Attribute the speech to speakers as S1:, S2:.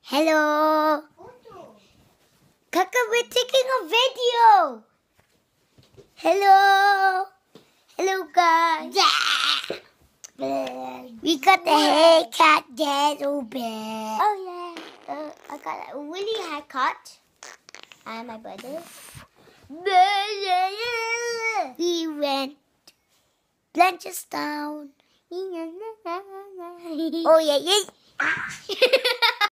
S1: Hello. Kaka, we're taking a video. Hello. Hello, guys. We got the haircut Daddy Bear. Oh, yeah. I got a Willy haircut. And my brother. We went Blanchardstown. Oh, yeah.